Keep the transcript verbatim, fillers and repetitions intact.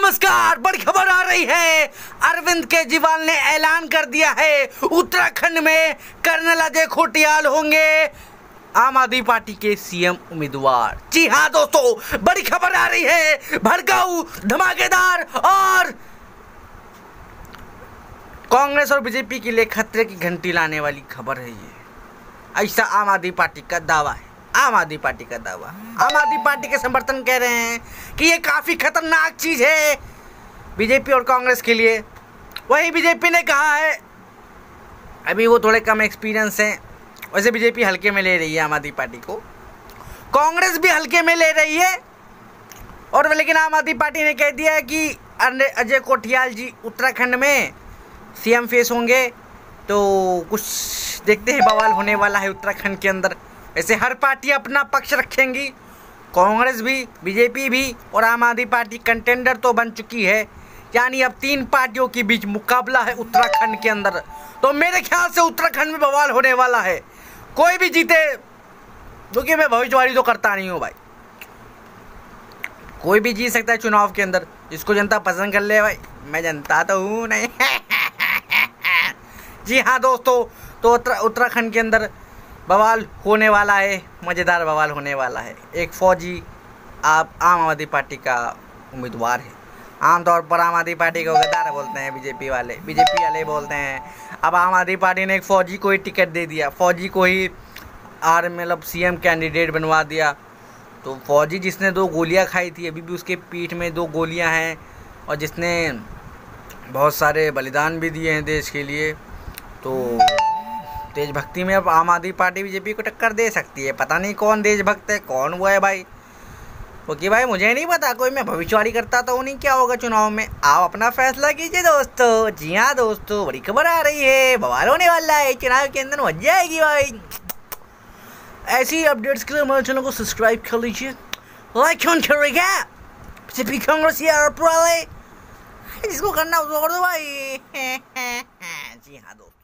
नमस्कार, बड़ी खबर आ रही है। अरविंद केजरीवाल ने ऐलान कर दिया है उत्तराखंड में कर्नल अजय खोटियाल होंगे आम आदमी पार्टी के सीएम उम्मीदवार। जी हाँ दोस्तों, बड़ी खबर आ रही है, भड़काऊ, धमाकेदार और कांग्रेस और बीजेपी के लिए खतरे की घंटी लाने वाली खबर है ये। ऐसा आम आदमी पार्टी का दावा है। आम आदमी पार्टी का दावा आम आदमी पार्टी के समर्थन कह रहे हैं कि ये काफ़ी खतरनाक चीज़ है बीजेपी और कांग्रेस के लिए। वहीं बीजेपी ने कहा है अभी वो थोड़े कम एक्सपीरियंस हैं, वैसे बीजेपी हल्के में ले रही है आम आदमी पार्टी को, कांग्रेस भी हल्के में ले रही है। और लेकिन आम आदमी पार्टी ने कह दिया है कि अजय खोटियाल जी उत्तराखंड में सीएम फेस होंगे, तो कुछ देखते हैं बवाल होने वाला है उत्तराखंड के अंदर। ऐसे हर पार्टी अपना पक्ष रखेंगी, कांग्रेस भी, बीजेपी भी और आम आदमी पार्टी कंटेंडर तो बन चुकी है, यानी अब तीन पार्टियों के बीच मुकाबला है उत्तराखंड के अंदर। तो मेरे ख्याल से उत्तराखंड में बवाल होने वाला है, कोई भी जीते, क्योंकि मैं भविष्यवाणी तो करता नहीं हूँ भाई, कोई भी जीत सकता है चुनाव के अंदर, जिसको जनता पसंद कर ले भाई, मैं जनता तो हूँ नहीं। जी हाँ दोस्तों, तो उत्तराखंड के अंदर बवाल होने वाला है, मज़ेदार बवाल होने वाला है। एक फौजी आप आम आदमी पार्टी का उम्मीदवार है। आमतौर पर आम आदमी पार्टी को गद्दार बोलते हैं बीजेपी वाले, बीजेपी वाले बोलते हैं। अब आम आदमी पार्टी ने एक फ़ौजी को ही टिकट दे दिया, फ़ौजी को ही आर मतलब सीएम कैंडिडेट बनवा दिया। तो फ़ौजी जिसने दो गोलियां खाई थी, अभी भी उसके पीठ में दो गोलियां हैं, और जिसने बहुत सारे बलिदान भी दिए हैं देश के लिए, तो देशभक्ति में अब आम आदमी पार्टी बीजेपी को टक्कर दे सकती है। पता नहीं कौन देशभक्त है, कौन हुआ है भाई, क्योंकि भाई मुझे नहीं पता, कोई मैं भविष्यवाणी करता तो नहीं क्या होगा चुनाव में। आप अपना फैसला कीजिए दोस्तों। जी हाँ दोस्तों, बड़ी खबर आ रही है, बवाल होने वाला है चुनाव के अंदर, मजा आएगी भाई। ऐसी अपडेट्स के लिए हमारे चैनल को सब्सक्राइब कर लीजिए, लाइक ऑन करेगा, बीजेपी कांग्रेस यार, जिसको करना उसको कर दो भाई। जी हाँ दोस्तों।